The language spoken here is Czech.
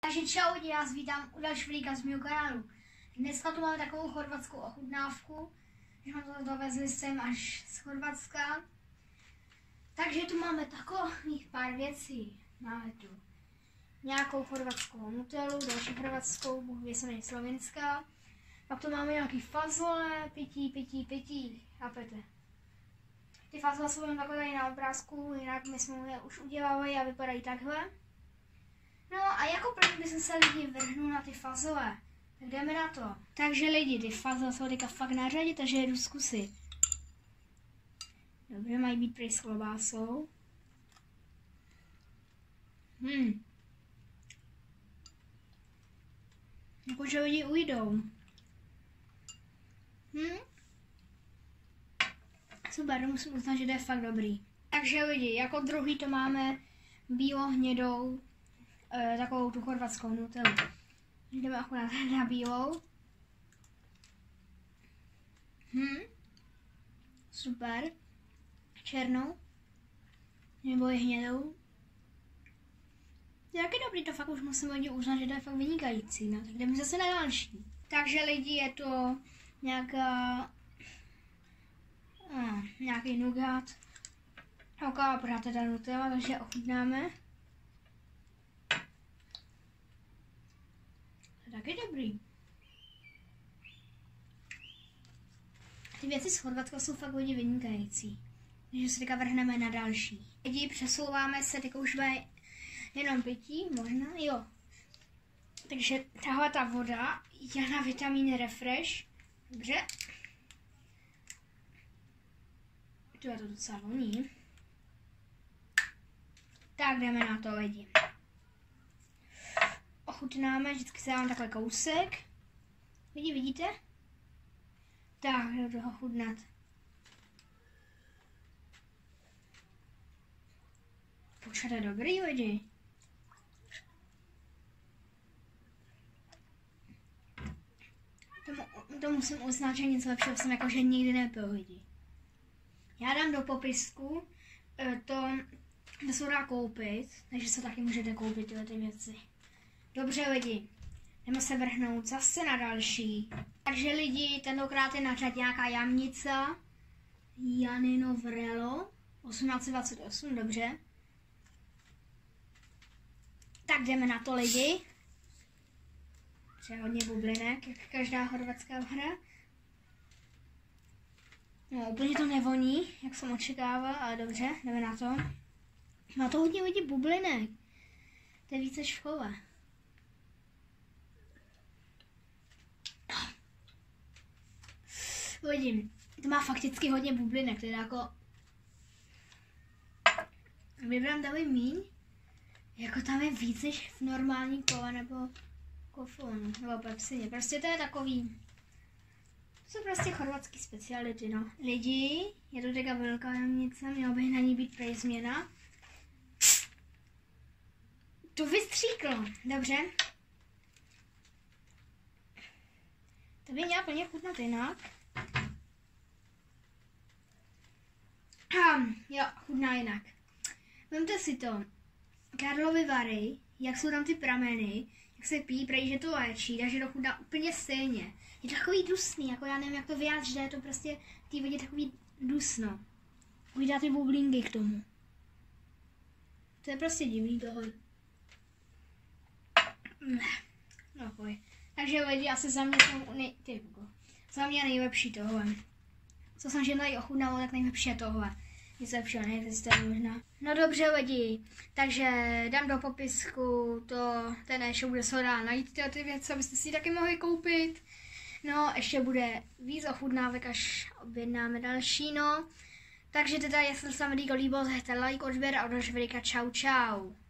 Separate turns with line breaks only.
Takže čau, já vás vítám u dalšího videa z mého kanálu. Dneska tu máme takovou chorvatskou ochutnávku, že jsme to dovezli sem až z Chorvatska. Takže tu máme takových pár věcí. Máme tu nějakou chorvatskou nutelu, další chorvatskou, Bůh ví, se slovenská. Pak tu máme nějaký fazole, pití, chápete? Ty fazole jsou jen takhle tady na obrázku, jinak my jsme je už udělávali a vypadají takhle. No a jako první bychom se lidi vrhnout na ty fazole. Tak jdeme na to. Takže lidi, ty fazole jsou teďka fakt na řadě, takže jdu zkusit. Dobře, mají být prý s klobásou. Jakože lidi ujdou. Super, musím uznat, že to je fakt dobrý. Takže lidi, jako druhý to máme bílo-hnědou, takovou tu chorvatskou nutelu. Jdeme akorát na bílou. Super. Černou. Nebo je hnědou. Jak je dobrý, to fakt už musím lidi uznat, že to je fakt vynikající. No, tak jdeme zase na další. Takže lidi, je to nějaký nugát. Ok, pořád teda nutella, takže ochutnáme. To je taky dobrý. Ty věci z Chorvatska jsou fakt hodně vynikající. Takže se teďka vrhneme na další. Lidi, přesouváme se, teďka už bude jenom pití, možná, jo. Takže tahle ta voda je na vitamin Refresh. Dobře. Tu je to docela voní. Tak jdeme na to, lidi. Ochutnáme, vždycky se dám takhle kousek. Lidi, vidíte? Tak, jdu toho chutnat. Počkat, je dobrý, lidi. To musím uznat, že nic lepšího jsem jakože nikdy nepil, lidi. Já dám do popisku, to se dá koupit, takže se taky můžete koupit tyhle ty věci. Dobře lidi, jdeme se vrhnout zase na další. Takže lidi, tentokrát je na řadě nějaká jamnica. Janino Vrelo, 1828, dobře. Tak jdeme na to lidi. Třeba hodně bublinek, jak každá chorvatská hra. No, úplně to nevoní, jak jsem očekával, ale dobře, jdeme na to. Má to hodně lidi bublinek. To je více škola. Lidi, to má fakticky hodně bublinek, teda jako... Vybrám tady míň, jako tam je víc než v normální kole nebo kofonu, nebo pepsině. Prostě to je takový... To jsou prostě chorvatský speciality, no. Lidi, je to teďka velká jamnice, měla by na ní být prej změna. To vystříklo, dobře. To by měla plně chutnat jinak. Jo, chutná jinak. Vemte si to. Karlovy Vary, jak jsou tam ty prameny, jak se pijí, prej, že to léčí, takže to chutná úplně stejně. Je to takový dusný, jako já nevím, jak to vyjádřit, že je to prostě v té vodě takový dusno. Uvidá ty bublinky k tomu. To je prostě divný tohle. No pojď. Takže lidi, asi za mě za mě nejlepší tohle. Co jsem že tady ochutnalo, tak nejlepší je tohle. Nic lepšího neexistuje možná. No dobře lidi, takže dám do popisku ten e-shop, kde se dá najít ty věci, abyste si taky mohli koupit. No, ještě bude víc ochutnávek, až objednáme další, no. Takže teda, jestli se vám video líbilo, dejte like, odběr a další videa. Čau, čau.